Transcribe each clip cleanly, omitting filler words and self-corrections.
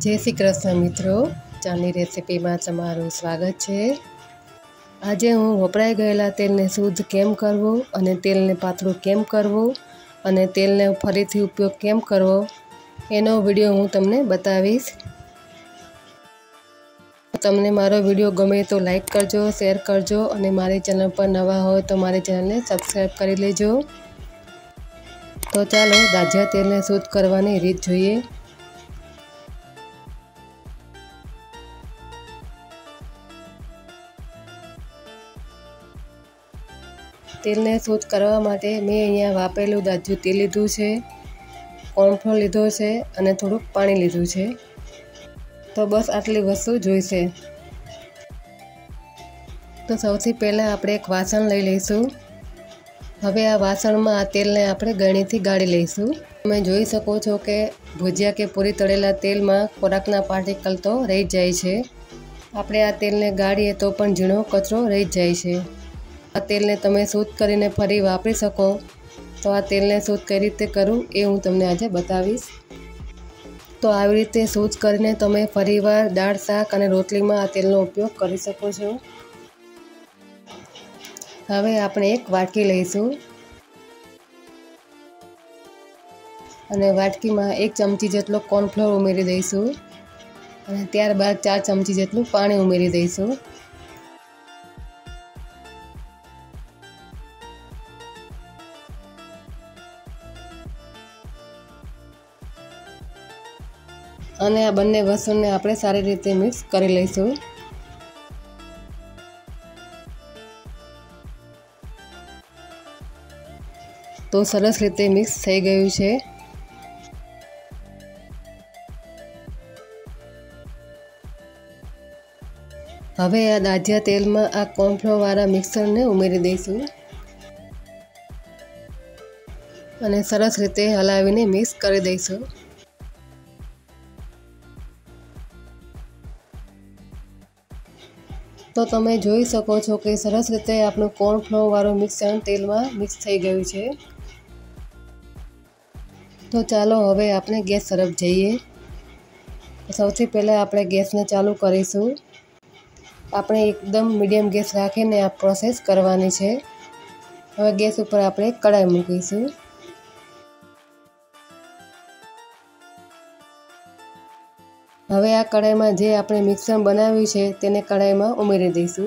जय श्री कृष्ण मित्रों, चानी रेसिपी में तमारुं स्वागत है। आज हूँ वपराई गयेला तेल ने शुद्ध केम करवो अने तेल ने पातळुं केम करवो अने तेल ने फरीथी उपयोग केम करवो एनो विडियो हूँ तमने बतावीश। तमने मारो विडियो गमे तो लाइक करजो, शेर करजो अने मारी चैनल पर नवा हो तो मारी चैनल ने सब्सक्राइब करी लेजो। तो चालो दाजिया तेल ने शुद्ध करवानी रीत जोईए। तेल ने शुद्ध करवा माटे मैं अहींया वापरेलुं दाजियुं तेल लीधुं छे, कॉर्नफ्लोर लीधो छे अने थोड़ुंक पाणी लीधुं छे। तो बस आटली वस्तु जोईशे। तो सौथी पहला आपणे एक वासण लई लईशुं। हवे आ वासणमां आ तेलने आपणे गळणीथी गाળી लईशुं। તમે જોઈ શકો છો કે ભુજિયા કે પૂરી તળેલા તેલમાં ખોરાકના પાર્ટિકલ તો રહી જાય છે। આપણે આ તેલને ગાળીએ તો પણ ઝીણો કચરો રહી જાય છે। આ તેલને તમે શુદ્ધ કરીને ફરી વાપરી શકો। તો આ તેલને શુદ્ધ કઈ રીતે કરવું એ હું તમને આજે બતાવીશ। તો આવી રીતે શુદ્ધ કરીને તમે ફરીવાર દાળ, શાક અને રોટલીમાં આ તેલનો ઉપયોગ કરી શકો છો। હવે આપણે એક વાટકી લઈશું અને વાટકીમાં 1 ચમચી જેટલો કોર્નફ્લોર ઉમેરી દઈશું અને ત્યારબાદ 4 ચમચી જેટલું પાણી ઉમેરી દઈશું। અને આ બંને વસ્તુને આપણે સારી રીતે મિક્સ કરી લઈશું। तो सरस रीते मिक्स थई गयुं छे। हवे आ दाजिया तेल में आ कॉर्नफ्लोर वाला मिक्सर ने उमेरी दईशुं अने सरस रीते हलावीने मिक्स करी दईशुं। तो तमे जोई शको छो कि सरस रीते आपणुं कॉर्नफ्लोर वाळुं मिश्रण तेल में मिक्स थई गयुं छे। तो चलो हवे आपणे गैस तरफ जईए। सौथी पहला आपणे गैस ने चालू करीशुं। आपणे एकदम मीडियम गैस राखीने आ प्रोसेस करवानी छे। हवे गैस पर आपणे कढ़ाई मूकीशुं। हवे आ कढ़ाई में जे आपणे मिश्रण बनाव्युं छे तेने कढ़ाई में उमेरी दईशुं।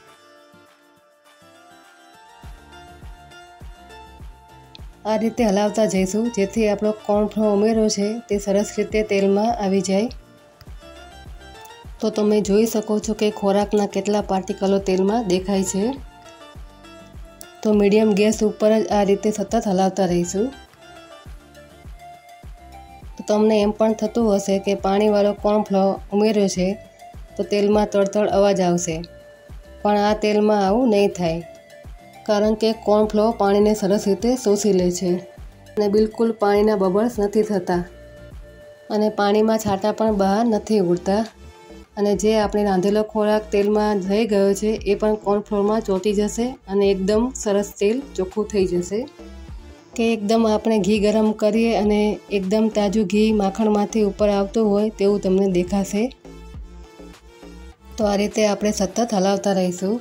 आ रीते हलावता जईशुं जेथी आपणो कॉर्नफ्लोर उमेर्यो छे ते सरस रीते तेल में आवी जाय। तो तमे जोई शको छो कि खोराकना केटला पार्टिकलो तेल में देखाय छे। तो मीडियम गैस पर ज आ रीते सतत हलावता रहीशुं। तो तमने एम पण थतुं हशे कि पाणीवाळो कॉर्नफ्लोर उमेर्यो छे तो तेल में तड़तड़ अवाज आवशे, पण आ तेल में आवुं नहीं थाय कारण के कॉर्नफ्लोर पानी ने सरस रीते शोषी ले छे अने बिल्कुल पानीना बबल्स नथी थता अने पानी में छाटा पण बहार नथी उड़ता अने जे आपणे रांधेलो खोराक तेल में रही गयो छे ए पण कॉर्नफ्लोर में ચોંટી जशे अने एकदम सरस तेल ચોખ્ખું थई जशे। कि एकदम आपणे घी गरम करीए अने एकदम ताजू घी माखणमांथी उपर आवतुं होय तेवुं तमने देखाशे। तो आ रीते आपणे सतत हलावता रहीशुं।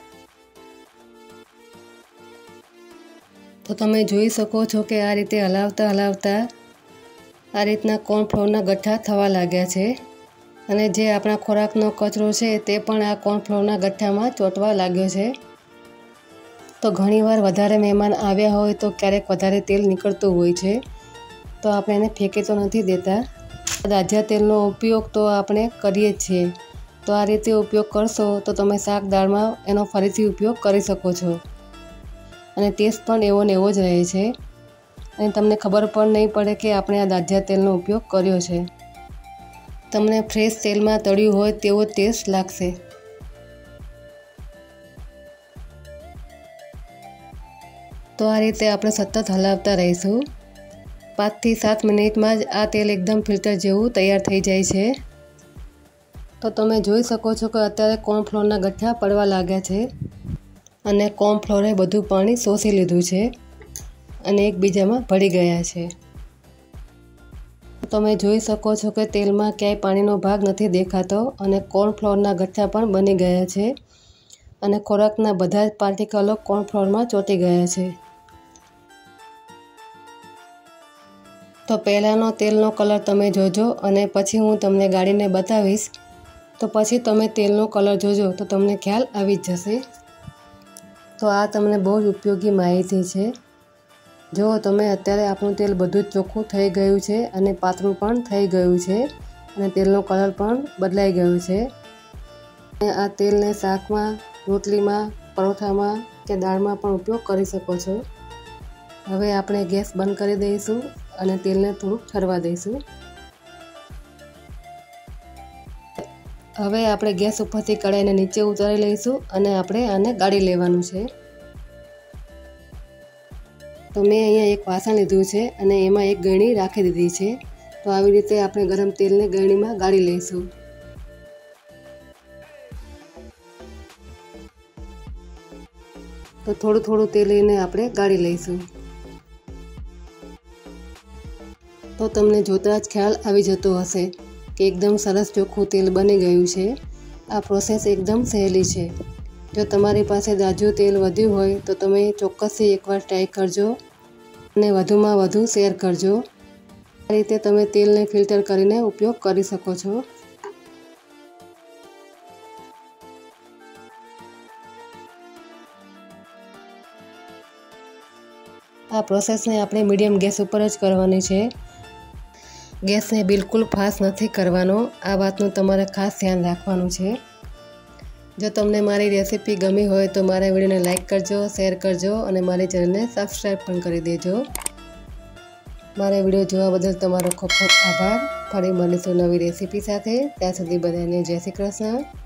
तो तमे जोई शको छो कि आ रीते हलावता हलावता आ रीतना कॉर्नफ्लोरना गठ्ठा थवा लाग्या छे अने जे आपणा खोराकनो कचरो छे ते पण आ कॉर्नफ्लोरना गठ्ठामां ચોંટવા लाग्यो छे। तो घणीवार वधारे मेहमान आव्या होय तो क्यारेक वधारे तेल निकळतुं होय छे तो आपणे एने फेंकी तो नथी देता। दाजिया तेलनो उपयोग तो आपणे करीए ज छीए। तो आ रीते उपयोग करशो तो तमे शाक दाळमां एनो फरीथी उपयोग करी शको छो અને ટેસ્ટ પણ એવો ને એવો જ રહે છે અને તમને ખબર પણ નહીં પડે કે આપણે આ દાજિયા તેલનો ઉપયોગ કર્યો છે। તમને ફ્રેશ તેલમાં તળ્યું હોય તેવો ટેસ્ટ લાગશે। તો આ રીતે આપણે સતત હલાવતા રહીશું। 5 થી 7 મિનિટમાં જ આ તેલ એકદમ ફિલ્ટર જેવું તૈયાર થઈ જાય છે। તો તમે જોઈ શકો છો કે અત્યારે કોર્નફ્લોરના ગઠ્ઠા પડવા લાગ્યા છે અને કોર્નફ્લોરે બધું પાણી શોષી લીધું છે અને એકબીજામાં ભળી ગયા છે। તમે જોઈ શકો છો કે તેલમાં ક્યાંય પાણીનો ભાગ નથી દેખાતો અને કોર્નફ્લોરના ગઠ્ઠા પણ બની ગયા છે અને ખોરાકના બધા જ પાર્ટિકલો કોર્નફ્લોરમાં ચોંટી ગયા છે. તો પહેલાંનો તેલનો કલર તમે જોજો અને પછી હું તમને ગાળીને બતાવીશ. તો પછી તમે તેલનો કલર જોજો તો તમને ખ્યાલ આવી જ જશે. તો આ તમને બહુ જ ઉપયોગી માહિતી છે. જો તમે અત્યારે આપણું તેલ બધું જ ચોખ્ખું થઈ ગયું છે અને પાતળું પણ થઈ ગયું છે અને તેલનો કલર પણ બદલાઈ ગયો છે. આ તેલને શાકમાં, રોટલીમાં, પરોઠામાં કે દાળમાં પણ ઉપયોગ કરી શકો છો. હવે આપણે ગેસ બંધ કરી દઈશું અને તેલને થોડુંક ઠરવા દઈશું. હવે આપણે ગેસ ઉપરથી કઢાઈને નીચે ઉતારી લઈશું અને આપણે આને ગાળી લેવાનું છે. તો મેં અહીંયા એક વાસણ લીધું છે અને એમાં એક ગળણી રાખી દીધી છે. તો આવી રીતે આપણે ગરમ તેલને ગળણીમાં ગાળી લઈશું. તો થોડું થોડું તેલ લઈને આપણે ગાળી લઈશું. તો તમને જોતાં જ ખ્યાલ આવી જતો હશે કે એકદમ સરસ ચોખ્ખું તેલ બની ગયું છે. આ પ્રોસેસ એકદમ સહેલી છે. જો તમારી પાસે તાજું તેલ વધ્યું હોય તો તમે ચોક્કસથી એકવાર ટ્રાય કરજો અને વધુમાં વધુ શેર કરજો. આ રીતે તમે તેલને ફિલ્ટર કરીને ઉપયોગ કરી શકો છો. આ પ્રોસેસને આપણે મીડિયમ ગેસ ઉપર જ કરવાની છે. ગેસને બિલકુલ ફાસ્ટ નથી કરવાનો. આ વાતનું તમારે ખાસ ધ્યાન રાખવાનું છે. જો તમને મારી રેસીપી ગમી હોય તો મારા વિડીયોને લાઇક કરજો, શેર કરજો અને મારી ચેનલને સબસ્ક્રાઈબ પણ કરી દેજો. મારા વિડીયો જોવા બદલ તમારો ખૂબ ખૂબ આભાર. ફરી મળીશું નવી રેસીપી સાથે. ત્યાં સુધી બધાને જય શ્રી કૃષ્ણ.